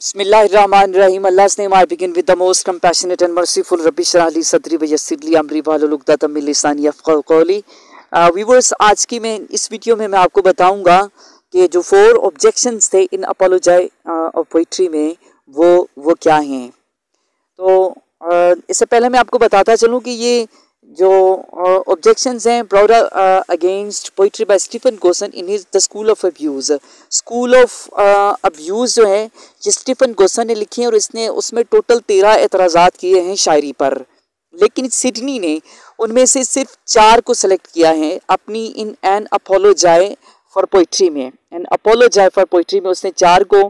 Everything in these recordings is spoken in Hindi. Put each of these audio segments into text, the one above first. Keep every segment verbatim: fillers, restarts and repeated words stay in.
Bismillahirrahmanirrahim. Allah's name I begin with the most compassionate and merciful. Rabbi shrah li sadri wa yassir li amri wahlul uqdatam min lisani yafqahu qawli. Viewers, आज की मैं इस वीडियो में मैं आपको बताऊंगा कि जो फोर ऑब्जेक्शंस थे इन अपोलोजाई ऑफ पोइट्री में वो वो क्या हैं। तो uh, इससे पहले मैं आपको बताता चलूं कि ये जो ऑब्जेक्शंस uh, हैं brought against poetry by Stephen Gosson in his the school of abuse. School of abuse जो है ये स्टीफन गोसन ने लिखी है और इसने उसमें टोटल तेरह एतराज़ात किए हैं शायरी पर, लेकिन सिडनी ने उनमें से सिर्फ चार को सेलेक्ट किया है अपनी in an apology for poetry में। एन अपोलोजाई फॉर पोइट्री में उसने चार को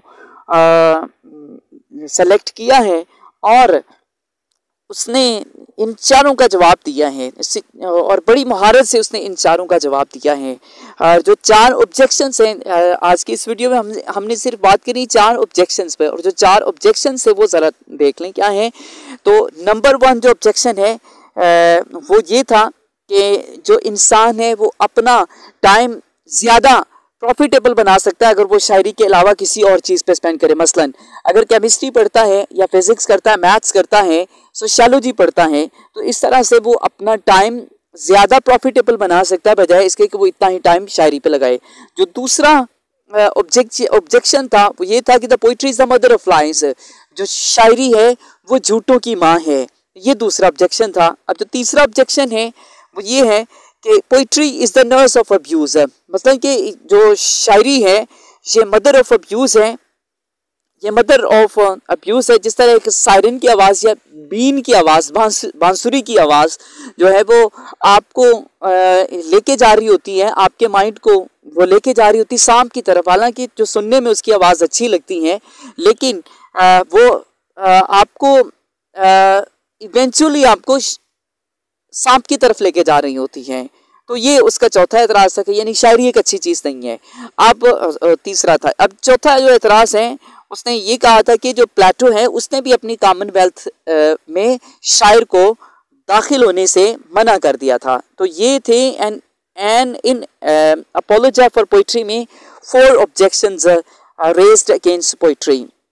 सेलेक्ट किया है और उसने इन चारों का जवाब दिया है और बड़ी महारत से उसने इन चारों का जवाब दिया है। जो चार ऑब्जेक्शंस हैं आज की इस वीडियो में हम हमने सिर्फ बात करी चार ऑब्जेक्शंस पे, और जो चार ऑब्जेक्शंस है वो ज़रा देख लें क्या है। तो नंबर वन जो ऑब्जेक्शन है वो ये था कि जो इंसान है वो अपना टाइम ज़्यादा प्रॉफिटेबल बना सकता है अगर वो शायरी के अलावा किसी और चीज़ पे स्पेंड करे। मसलन अगर केमिस्ट्री पढ़ता है या फिजिक्स करता है, मैथ्स करता है, सोशियोलॉजी पढ़ता है, तो इस तरह से वो अपना टाइम ज़्यादा प्रॉफिटेबल बना सकता है बजाय इसके कि वो इतना ही टाइम शायरी पे लगाए। जो दूसरा ऑब्जेक्ट ऑब्जेक्शन था वो ये था कि the poetry is the mother of lies. जो शायरी है वो झूठों की माँ है, ये दूसरा ऑब्जेक्शन था। अब जो तीसरा ऑब्जेक्शन है वो ये है कि poetry is the nurse of abuse. मतलब कि जो शायरी है ये मदर ऑफ अब्यूज़ है, ये मदर ऑफ अब्यूज़ है। जिस तरह एक सायरन की आवाज़ या बीन की आवाज़, बांसुरी की आवाज़ जो है वो आपको लेके जा रही होती है, आपके माइंड को वो लेके जा रही होती सांप की तरफ। हालांकि जो सुनने में उसकी आवाज़ अच्छी लगती है, लेकिन आ, वो आ, आपको इवेंचुअली आपको सांप की तरफ लेके जा रही होती हैं। तो ये उसका चौथा एतराज़ था कि यानी शायरी एक अच्छी चीज़ नहीं है। अब तीसरा था। अब चौथा जो एतराज़ है उसने ये कहा था कि जो प्लेटो है उसने भी अपनी कॉमनवेल्थ में शायर को दाखिल होने से मना कर दिया था। तो ये थे an an in apology for poetry में four objections raised against poetry.